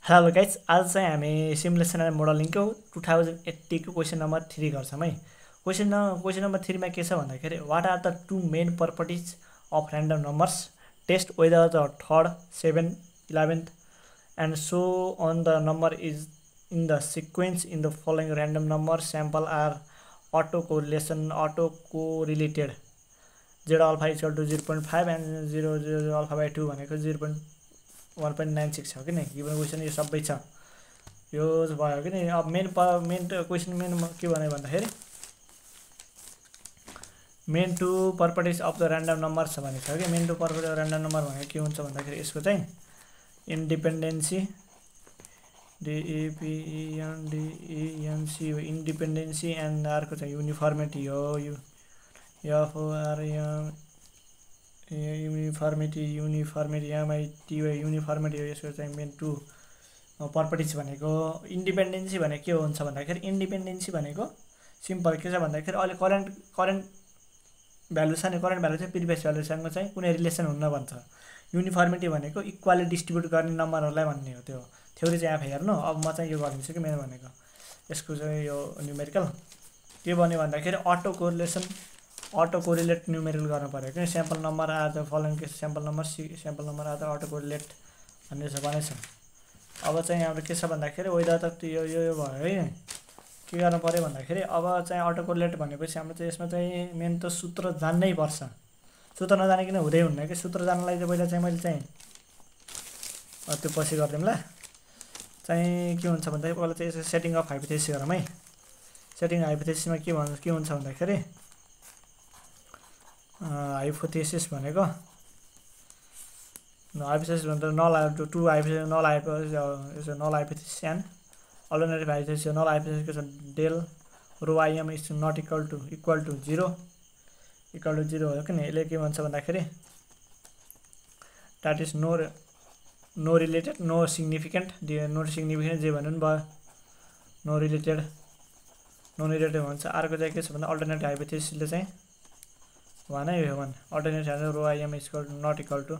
Hello guys, आज चाहिँ हामी सिमुलेसन एन्ड मोडलिङको 2080 को क्वेसन नम्बर 3 गर्छौँ है। क्वेसन नम्बर 3 मा के छ भन्दाखेरि what are the two main properties of random numbers, test whether the third, 7, 11th and so on the number is in the sequence in the following random number sample are auto correlated Z alpha is equal to 0.5 and 0 alpha by 2 भनेको 0.1.96 छ कि नि। Given question यो सबै छ, यो भयो कि नि। अब मेन क्वेसन के भने भन्दाखेरि main two properties of the random number छ भनेको छ कि। Main two properties of random number भनेको के हुन्छ भन्दाखेरि यसको चाहिँ इन्डिपेन्डेन्सी, DEPENDENC इन्डिपेन्डेन्सी एन्ड अर्को चाहिँ युनिफर्मिटी हो। युनिफर्मिटी MITY युनिफर्मिटी हो यसको चाहिँ मेन टु प्रपर्टिज भनेको। इन्डिपेन्डेन्सी भनेको के हुन्छ भन्दाखेरि इन्डिपेन्डेन्सी भनेको सिम्पल के छ भन्दाखेरि अहिले करेन्ट भ्यालु छ नि, करेन्ट भ्यालु चाहिँ प्रिभियस भ्यालुसँग चाहिँ कुनै रिलेसन हुन्न भन्छ। युनिफर्मिटी भनेको इक्वाली डिस्ट्रिब्युट गर्ने नम्बरहरूलाई भन्ने हो। त्यो थ्योरी चाहिँ आफै हेर्नु। अब म चाहिँ यो गरिदिन्छु कि मेरो भनेको यसको चाहिँ यो न्युमेरिकल के भन्यो भन्दाखेरि अटो कोरिलेट न्युमेरिकल गर्नु पर्यो कि sample number are the following के sample number are the auto correlate भन्ने छ भनेछ। अब चाहिँ हाम्रो के छ भन्दाखेरि वेदर त यो भयो है। के गर्नु पर्यो भन्दाखेरि अब चाहिँ अटो कोरिलेट भनेपछि हाम्रो चाहिँ यसमा चाहिँ मेन त सूत्र जान्नै पर्छ। सूत्र नजानिकन हुँदै हुन्न कि। सूत्र जानलाई चाहिँ पहिला चाहिँ मैले चाहिँ त्यो पछि गरिदिउँ ल। चाहिँ के हुन्छ भन्दाखेरि पहिला चाहिँ यसको सेटिङ अफ हाइपोथेसिस गरौँ है। सेटिङ हाइपोथेसिसमा के हुन्छ भन्दाखेरि हाइपोथेसिस भनेको हाइपोथेसिस भन्दा null hypothesis and alternative hypothesis. Null hypothesis के छ डेल rho i m is not equal to 0 हो कि नि। यसले के भन्छ भन्दाखेरि that is no related no significant जे भन्नु नि भयो, नो रिलेटेड भन्छ। अर्को चाहिँ के छ भन्दा अल्टरनेटिभ हाइपोथेसिसले चाहिँ वान है यो one alternative rho i m is not equal to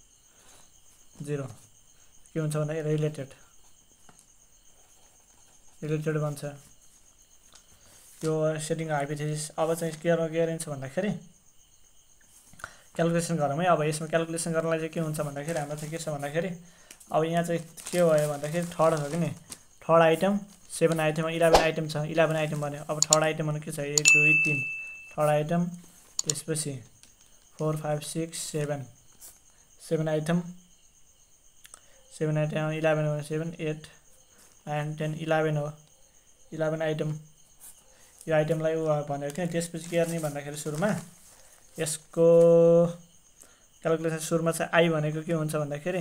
0 के हुन्छ भन्दाखेरि रिलेटेड भन्छ यो सेटिङ हाइपोथेसिस। अब चाहिँ के गरिन्छ भन्दाखेरि क्यालकुलेसन गरौँ है। अब यसमा क्यालकुलेसन गर्नलाई चाहिँ के हुन्छ भन्दाखेरि हाम्रो चाहिँ के छ भन्दाखेरि अब यहाँ चाहिँ के भयो भन्दाखेरि थर्ड छ कि नि। थर्ड आइटम 7 आइटम 11 आइटम छ। 11 आइटम भन्यो। अब थर्ड आइटम भनेको के छ 1 2 3 थर्ड आइटम, त्यसपछि 4 5 6 7 आइटम 11 हो 7 8 9 10 11 हो 11 आइटम। यो आइटमलाई भनेको थियो। त्यसपछि के गर्ने भन्दाखेरि सुरुमा यसको क्यालकुलेसन सुरुमा चाहिँ आई भनेको के हुन्छ भन्दाखेरि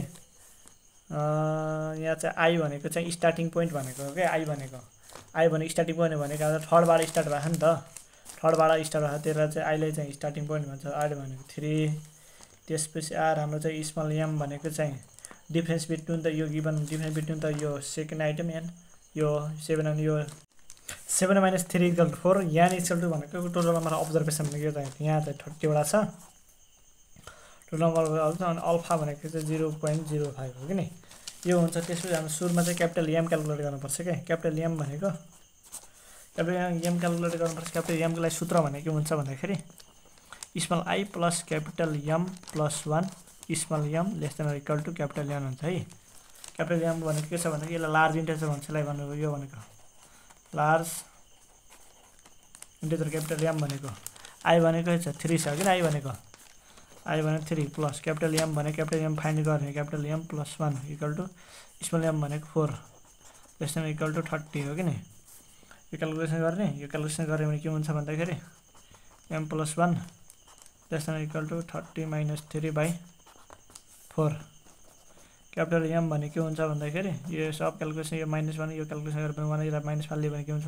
यहाँ चाहिँ आई भनेको चाहिँ स्टार्टिङ पोइन्ट भनेको हो क्या। आई भनेको स्टार्टिङ पोइन्ट भनेको थर्डबाट स्टार्ट भएको नि त। थर्डबाट स्टार्ट भएको त्यसलाई चाहिँ आईलाई चाहिँ स्टार्टिङ पोइन्ट भन्छ। आर भनेको 3, त्यसपछि आर हाम्रो चाहिँ स्मल एम भनेको चाहिँ डिफ्रेन्स बिट्विन द यो गिभन डिफ्रेन्स बिट्विन द यो सेकेन्ड आइटम एन्ड यो 7 अनि यो 7 - 3 = 4 यान इक्वल टु भनेको टोटल नम्बर अब्जर्भेसन भनेको चाहिँ यहाँ चाहिँ 30 वटा छ टोटल नम्बर। अनि अल्फा भनेको चाहिँ 0.05 हो कि नि। यो हुन्छ। त्यसपछि हाम्रो सुरुमा चाहिँ क्यापिटल एम क्यालकुलेट गर्नुपर्छ क्या। क्यापिटल एम भनेको क्यालकुलेट गर्नुपर्छ। क्यापिटल एमको लागि सूत्र भनेको के हुन्छ भन्दाखेरि small i plus capital m plus 1 small m less than equal to capital m हुन्छ है। क्यापिटल एम भनेको के छ भन्दाखेरि यसलाई लार्ज इन्टिजर भन्छ। यसलाई भनेको यो भनेको लार्ज इन्टिजर क्यापिटल एम भनेको आई भनेको छ 3 छ कि आई भनेको 3 प्लस क्यापिटल एम भने क्यापिटल एम फाइन्ड गर्ने capital m plus 1 equal to small m भनेको 4 लेस देन इक्वल टु 30 हो कि नि। यो क्यालकुलेसन गर्ने। यो क्यालकुलेसन गऱ्यो भने के हुन्छ भन्दाखेरि m plus 1 less than equal to 30 - 3/4 capital m भने के हुन्छ भन्दाखेरि यो सब क्यालकुलेसन यो -1 यो क्यालकुलेसन गरेर पनि -5 भने के हुन्छ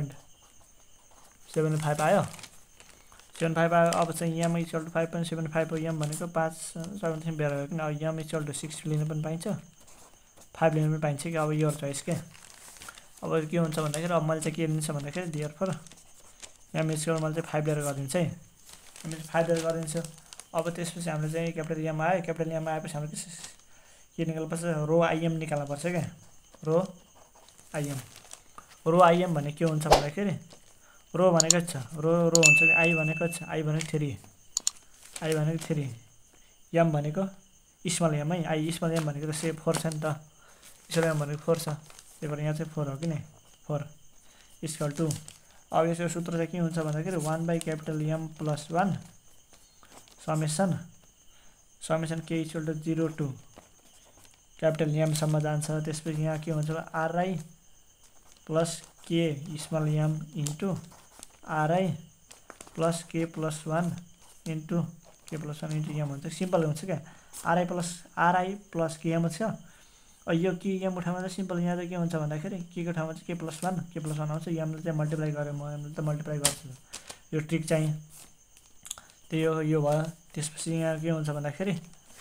5.75 आयो। 75 आयो। अब चाहिँ एम इक्वल टु 5.75 हो। एम भनेको 5 7 12 हो किन। अब एम इक्वल टु 6 लिनु पनि पाइन्छ 5 लिनु पनि पाइन्छ कि। अब यो चोइस के। अब के हुन्छ भन्दाखेरि अब मैले चाहिँ के लिन्छ भन्दाखेरि देयरफोर एम इक्वल मैले चाहिँ 5 लिएर गरिदिन्छु है। हामी 5 लिएर गरिदिन्छु। अब त्यसपछि हामीले चाहिँ क्यापिटल एम आयो। क्यापिटल एम आएपछि हाम्रो के निकाल्नुपर्छ रो आइएम निकाल्नुपर्छ क्या। रो आइएम रो आइएम भने के हुन्छ भन्दाखेरि रो भनेको छ रो रो हुन्छ कि आई भनेको छ आई भनेको 3 आई भनेको 3 एम भनेको स्मल एम है आई स्मल एम भनेको त 4 छ नि त स्मल एम भनेको 4 छ त्यही भएर यहाँ चाहिँ 4 हो कि नै 4 इक्वल टु अब यसको सूत्र चाहिँ के हुन्छ भन्दाखेरि 1 by capital m plus 1 summation k equal to 0 to capital m सम्म जान्छ त्यसपछि यहाँ के हुन्छ r i plus k small m into r i plus k plus 1 into k plus 1 into m हुन्छ सिम्पल हुन्छ क्या आरआई प्लस के एम छ यो के एमको ठाउँमा चाहिँ सिम्पल यहाँ चाहिँ के हुन्छ भन्दाखेरि के को ठाउँमा चाहिँ के प्लस 1 आउँछ एमले चाहिँ मल्टिप्लाई गरेँ म एमले त मल्टिप्लाई गर्छु यो ट्रिक चाहिँ त्यही हो यो भयो त्यसपछि यहाँ के हुन्छ भन्दाखेरि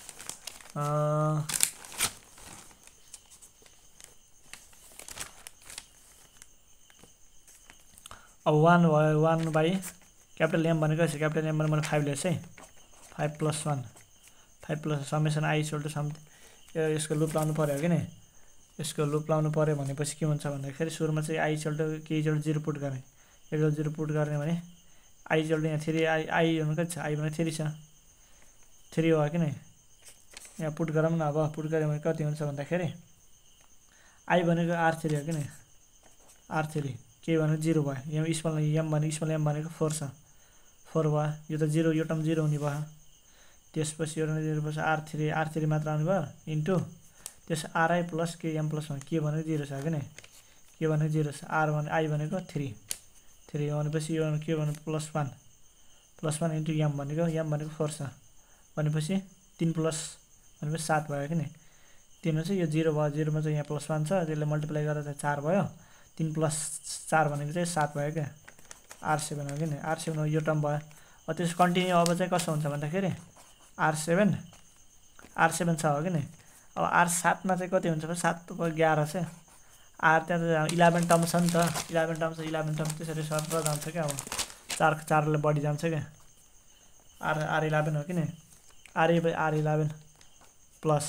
अब 1 भयो 1 बाई क्यापिटल एम भनेको छ क्यापिटल एम भनेको 5 लेस है 5 plus 1 5 plus summation i equal to something यसको लुप लाउनु पर्यो कि नै यसको लुप लाउनु पर्यो भनेपछि के हुन्छ भन्दाखेरि सुरुमा चाहिँ i equal to k equal to 0 put गर्ने इक्वल 0 पुट गर्ने भने आई इक्वल टु यहाँ 3 आई भनेको छ आई भनेको 3 छ 3 हो कि नै यहाँ पुट गरौँ न अब पुट गऱ्यो भने कति हुन्छ भन्दाखेरि आई भनेको R3 हो कि नै R3 के भनेको 0 भयो एम स्मल एम भनेको 4 छ 4 भयो यो त 0 यो टर्म 0 हुने भयो त्यसपछि यो R3 मात्र आउनु भयो इन्टु त्यस r i plus k m plus 1 के भनेको 0 छ कि नै के भनेको 0 छ आई भनेको 3 भनेपछि यो के भनेको प्लस 1 इन्टु एम भनेको 4 छ भनेपछि 3 प्लस भनेपछि 7 भयो कि नै 3 हुन्छ यो 0 भयो 0 मा चाहिँ यहाँ प्लस 1 छ त्यसले मल्टिप्लाई गरेर चाहिँ 4 भयो 3 प्लस 4 भनेको चाहिँ 7 भयो क्या R7 हो कि नै R7 हो यो टर्म भयो अब त्यसको कन्टिन्यू अब चाहिँ कसो हुन्छ भन्दाखेरि R7 छ हो कि नै अब R7 मा चाहिँ कति हुन्छ भने 7 को 11 छ R त्यहाँ 11 टर्म छ नि त 11 टर्म त्यसरी सर्ट जान्छ क्या अब 4 ले बढी जान्छ क्या R11 हो कि नै R11 प्लस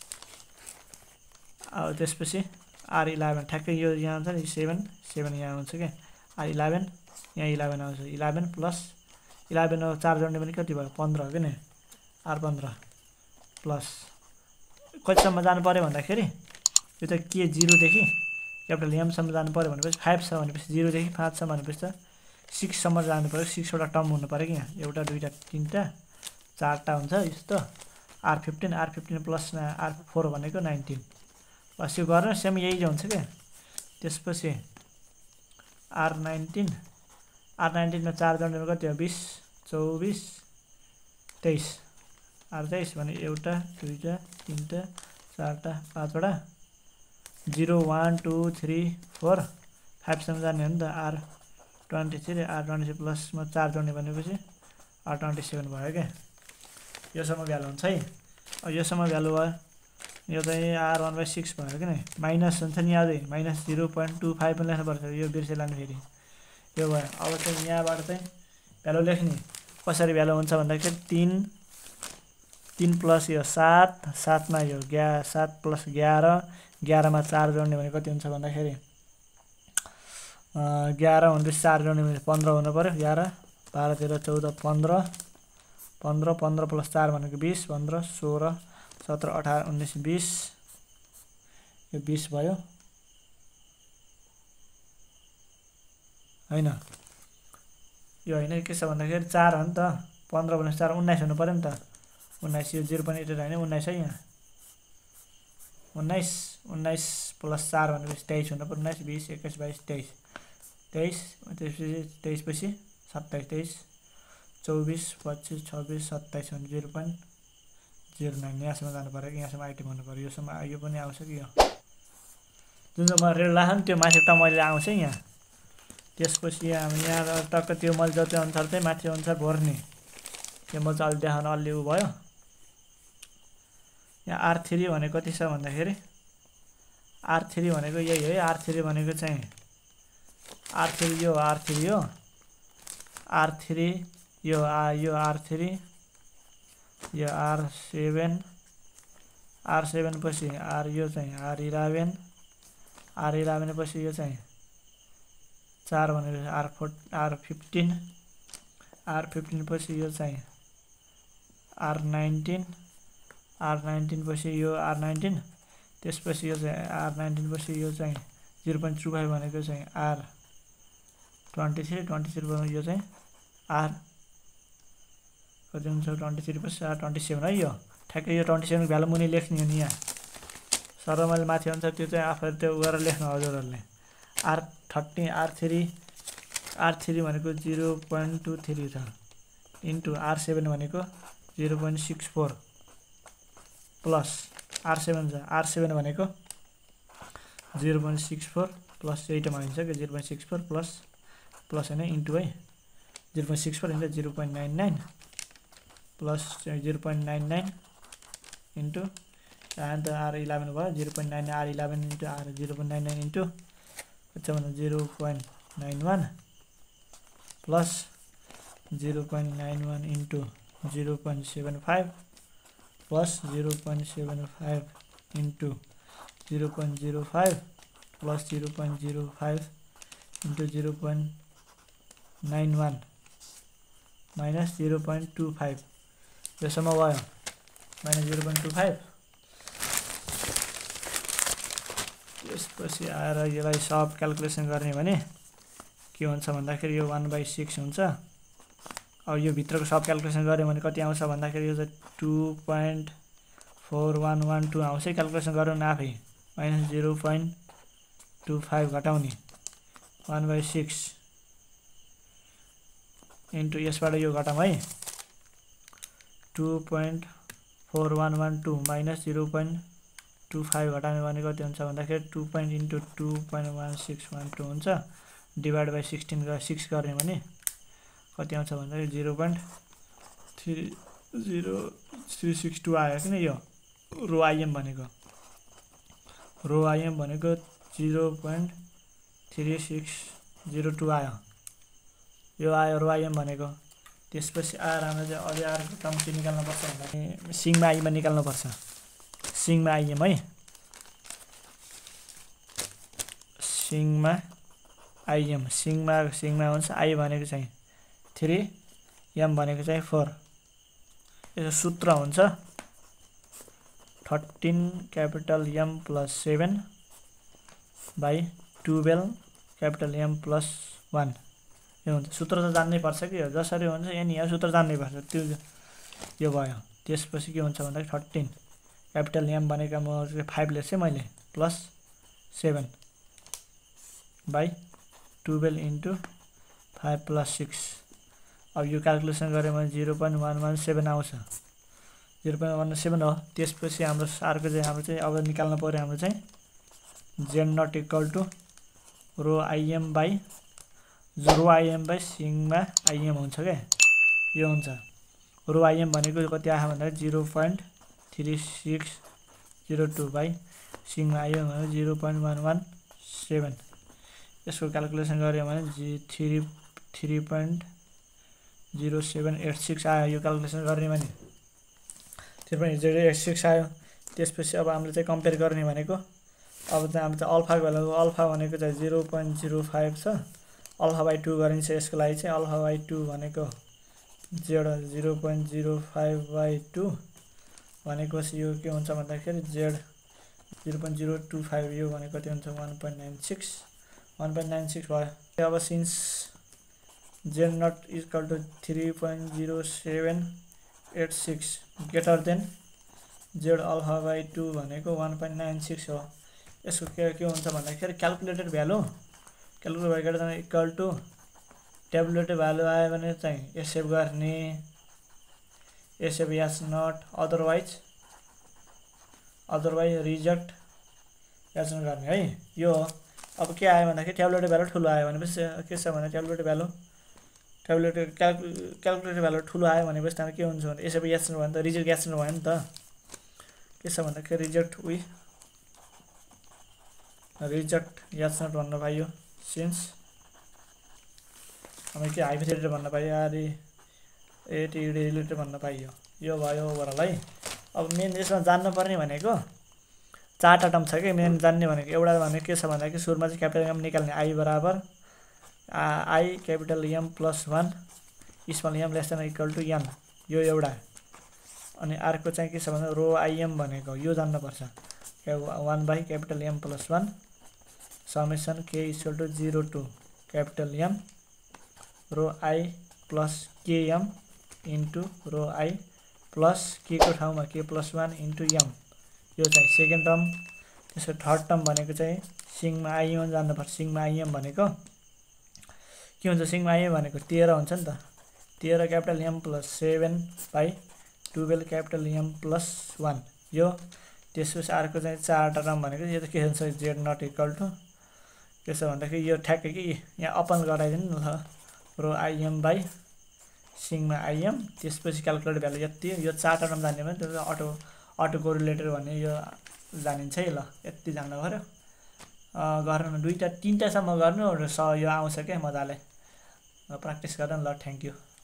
अब त्यसपछि R11 ठ्याक्कै यो यहाँ हुन्छ नि 7 यहाँ हुन्छ क्या R11 यहाँ 11 आउँछ 11 प्लस 11 हो 4 जोड्ने पनि कति भयो 15 हो कि नै R15 प्लस कतिसम्म जानु पर्यो भन्दाखेरि यो त के 0 देखि क्यापिटल एम सम्म जानु पर्यो भनेपछि 5 छ भनेपछि 0 देखि 5 छ भनेपछि त 6 सम्म जानु पर्यो 6 वटा टर्म हुनु पर्यो कि यहाँ एउटा दुईटा तीनटा चारटा हुन्छ यस्तो R15 प्लस R4 भनेको 19 बस यो गर्न सेम यही हुन्छ क्या त्यसपछि R19 मा 4 जोड्ने कति हो 20 24 23 R23 भने एउटा दुईटा तीनटा चारटा पाँचवटा 0 1 2 3 4 5 सम्म जाने हो नि त R23 प्लसमा 4 जोड्ने भनेपछि R27 भयो क्या योसम्म भ्यालु हुन्छ है अब योसम्म भ्यालु भयो यो चाहिँ R1/6 भयो कि नै माइनस हुन्छ नि यादै माइनस 0.25 पनि लेख्नुपर्छ यो बिर्से लानु फेरि यो भयो अब चाहिँ यहाँबाट चाहिँ भ्यालु लेख्ने कसरी भ्यालु हुन्छ भन्दाखेरि 3 प्लस यो 7 मा यो 7 प्लस 11 मा 4 जोड्ने भने कति हुन्छ भन्दाखेरि 11 भनेपछि 4 जोड्ने भने 15 हुनु पर्यो 11 12 13 14 15 प्लस 4 भनेको 20 15 16 17 18 19 20 यो 20 भयो हैन यो हैन के छ भन्दाखेरि 4 हो नि त 15 भनेपछि 4 19 हुनु पर्यो नि त 19 यो 0 पनि एटेर हैन 19 है यहाँ 19 प्लस 4 भनेपछि 23 हुनु पर्यो 19 20 21 22 23 त्यसपछि 23 पछि 27 23 24 25 26 27 भने 0.09 यहाँसम्म जानु पर्यो कि यहाँसम्म आइटम हुनु पर्यो योसम्म यो पनि आउँछ कि यो जुन चाहिँ मैले राखेँ नि त्यो माथि त मैले आउँछ यहाँ त्यसपछि यहाँ टक्क त्यो मैले जति अनुसार चाहिँ माथि अनुसार भर्ने त्यो मैले चाहिँ अलि देखाउन अलि उ भयो यहाँ R3 भनेको कति छ भन्दाखेरि R3 भनेको यही हो है R3 भनेको चाहिँ R3 यो R3 यो R3 यो R7 पछि R यो चाहिँ R11 R11 पछि यो चाहिँ 4 भनेको R15 R15 पछि यो चाहिँ R19 R19 पछि यो R19 त्यसपछि यो चाहिँ R19 पछि यो चाहिँ 0.25 भनेको चाहिँ R23 23 यो चाहिँ R कति हुन्छ 23 पछि R27 है यो ठ्याक्कै यो 27 को भ्यालु मुनि लेख्ने हो नि यहाँ सर मैले माथि अनुसार त्यो चाहिँ आफैले त्यो गरेर लेख्नु हजुरहरुले R13 R3 भनेको 0.23 छ इन्टु R7 भनेको 0.64 प्लस R7 छ R7 भनेको 0.64 प्लस यही टर्म आइन्छ के 0.64 प्लस हैन इन्टु है 0.64 into 0.99 plus 0.99 into and R11 भयो 0.99 R11 इन्टु R 0.99 इन्टु कति भन्नु 0.91 plus 0.91 into 0.75 plus 0.75 into 0.05 plus 0.05 into 0.91 minus 0.25 यसमा भयो माइनस 0.25 त्यसपछि आएर यसलाई सब क्याल्कुलेसन गर्ने भने के हुन्छ भन्दाखेरि यो 1/6 हुन्छ अब यो भित्रको सब क्याल्कुलेसन गरे भने कति आउँछ भन्दाखेरि यो चाहिँ 2.4112 आउँछ क्याल्कुलेसन गरौँ न आफै माइनस 0.25 घटाउने 1/6 इन्टु यसबाट यो घटाम है 2.4112 माइनस 0.25 घटाउने भनेको कति हुन्छ भन्दाखेरि 2 इन्टु 2.1612 हुन्छ डिभाइड बाइ 16 6 गर्ने भने कति आउँछ भन्दाखेरि 0.362 आयो किन यो रो आइएम भनेको 0.3602 आयो यो आयो रो आइएम भनेको त्यसपछि आएर हामीले चाहिँ अलि अर्को टर्म के निकाल्नु पर्छ भन्दाखेरि सिग्मा आइमा निकाल्नु पर्छ सिग्मा आइएम है सिग्मा आइएम सिग्मा हुन्छ आई भनेको चाहिँ 3 एम भनेको चाहिँ 4 यसको सूत्र हुन्छ 13 capital m plus 7 by 12 capital m plus 1 यो हुन्छ सूत्र त जान्नै पर्छ कि जसरी हुन्छ यहाँ सूत्र जान्नै पर्छ त्यो यो भयो त्यसपछि के हुन्छ भन्दाखेरि 13 क्यापिटल एम भनेको म 5 लेख्छु मैले प्लस 7 बाइ 12 इन्टु 5 प्लस 6 अब यो क्याल्कुलेसन गरे भने 0.117 आउँछ 0.117 हो त्यसपछि हाम्रो अर्को चाहिँ हाम्रो चाहिँ अब निकाल्नु पर्यो हाम्रो चाहिँ z naught equal to rho i m by sigma i m हुन्छ के यो हुन्छ रो आइएम भनेको कति आयो भन्दाखेरि 0.3602 बाइ सिग्मा आइएम भनेको 0.117 यसको क्याल्कुलेसन गर्यो भने 3.0786 आयो यो क्याल्कुलेसन गर्ने भने 3.086 आयो त्यसपछि अब हामीले चाहिँ कम्पेयर गर्ने भनेको अब चाहिँ हामीले चाहिँ अल्फा भ्यालु अल्फा भनेको चाहिँ 0.05 छ अल्फा बाइ 2 गरिन्छ यसको लागि चाहिँ अल्फा बाइ 2 भनेको z 0.05/2 भनेको यो के हुन्छ भन्दाखेरि z 0.025 यो भनेको कति हुन्छ 1.96 भयो अब since z naught equal to 3.0786 greater than z alpha by 2 भनेको 1.96 हो यसको के हुन्छ भन्दाखेरि calculated value greater than equal to tabulated value आयो भने चाहिँ एसेभ गर्ने एसेभ यस नट अदरवाइज रिजेक्ट यस नट गर्ने है यो अब के आयो भन्दाखेरि ट्याबुलेटेड भ्यालु ठुलो आयो भनेपछि के छ भने ट्याबुलेटेड क्याल्कुलेटेड भ्यालु ठुलो आयो भनेपछि त्यहाँ के हुन्छ भने एसेभ यस नट भने त रिजेक्ट यस नट भयो नि त के छ भन्दाखेरि रिजेक्ट यस नट भन्न पाइयो सिन्स हामी के हाइपोथेटिकल भन्न पाइयो अरे एटी रिलेटेड भन्न पाइयो यो भयो ओभरअल है अब मेन यसमा जान्नु पर्ने भनेको चारवटा टर्म छ कि मेन जान्ने भनेको एउटा भनेको के छ भन्दाखेरि सुरुमा चाहिँ क्यापिटल एम निकाल्ने आई बराबर i capital m plus 1 small m less than equal to n यो एउटा अनि अर्को चाहिँ के छ भन्दा रो आइएम भनेको यो जान्नुपर्छ 1 by capital m plus 1 summation k equal to 0 to capital m rho i plus k m into rho i plus k को ठाउँमा के प्लस 1 इन्टु एम यो चाहिँ सेकेन्ड टर्म। त्यसको थर्ड टर्म भनेको चाहिँ सिग्मा आइएम जान्नुपर्छ। सिग्मा आइएम भनेको के हुन्छ सिग्मा आइएम भनेको 13 हुन्छ नि त 13 capital m plus 7 by 12 capital m plus 1 यो। त्यसपछि अर्को चाहिँ चारवटा टर्म भनेको यो त के हुन्छ जेड नट इक्वल टु के छ भन्दाखेरि यो ठ्याक्कै कि यहाँ अपन गराइदिनु न ल rho i m by sigma i m त्यसपछि क्यालकुलेट भ्यालु यति यो चारवटा टर्म जान्ने भने त्यो अटो कोरिलेटर भन्ने यो जानिन्छ है ल यति जान्नु पर्यो। गर्नु दुईटा तीनटासम्म गर्नु यो आउँछ क्या मजाले प्र्याक्टिस गर्न ल थ्याङ्क यू।